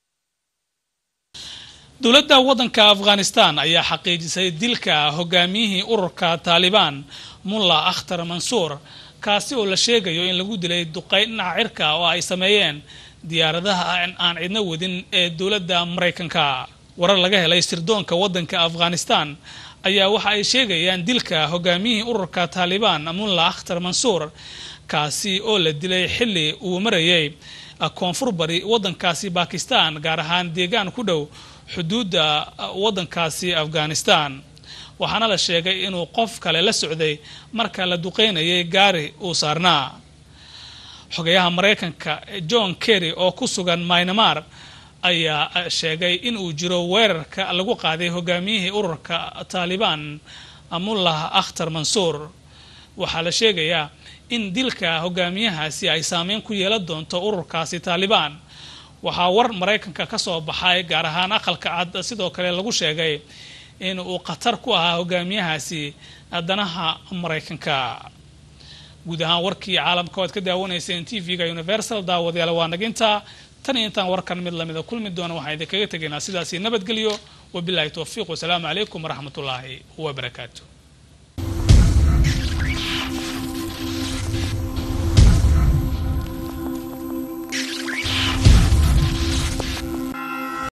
dowladda waddanka afghanistan ayaa xaqiijisay dilka hogaamiyihii ururka taalibaan mullah akhtar mansuur kaasi oo la sheegayo in lagu dilay duqeyn dhinaca cirka oo ay sameeyeen diyaaradaha aan cidna wadin ee dowladda maraykanka. warar laga helay sirdoonka waddanka afghanistan ayaa waxa ay sheegayaan dilka hogaamiyihii ururka taalibaan mullah akhtar mansuur kaasi oo la dilay xilli uu marayay koonfur bari waddankaasi bakistan gaar ahaan deegaan ku dhow xuduudda waddankaasi afghanistan. waxaana la sheegay inuu qof kale la socday marka la duqeynayay gaari uu saarnaa. xogayaha maraykanka john kerry oo ku sugan Myanmar ayaa sheegay in uu jiro weerarka lagu qaaday hogaamiyihii ururka taalibaan mullah akhtar mansuur. waxaa la sheegayaa in dilka hogaamiyahaasi ay saameyn ku yeelan doonto ururkaasi taalibaan. waxaa war maraykanka ka soo baxay gaar ahaan aqalka cad sidoo kale lagu sheegay in uu khatar ku ahaa hogaamiyahaasi danaha maraykanka. guud ahaan warkii caalamka waad ka daawanayseen TV-ga Universal daawadayaal waa naginta tan intaan warkan mid lamida kulmi doona waxaan idinkaga tegaynaa sidaasi nabadgelyo wabilaahi tawfiiq wasalaamu calaykum waraxmatullaahi wabarakaatu.